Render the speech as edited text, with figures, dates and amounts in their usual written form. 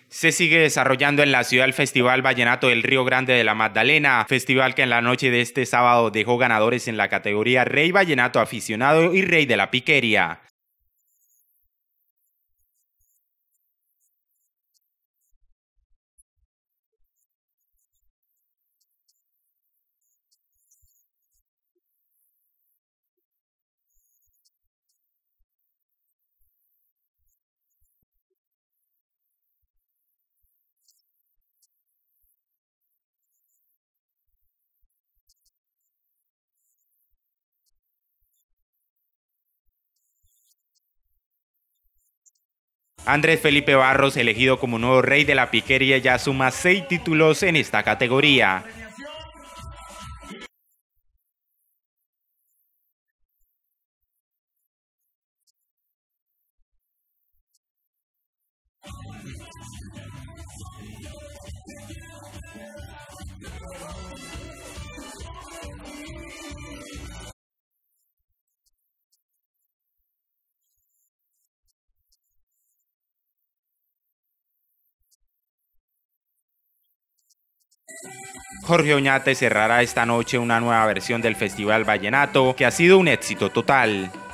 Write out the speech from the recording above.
Se sigue desarrollando en la ciudad el Festival Vallenato del Río Grande de la Magdalena, festival que en la noche de este sábado dejó ganadores en la categoría Rey Vallenato Aficionado y Rey de la Piquería. Andrés Felipe Barros, elegido como nuevo Rey de la Piquería, ya suma 6 títulos en esta categoría. Jorge Oñate cerrará esta noche una nueva versión del Festival Vallenato que ha sido un éxito total.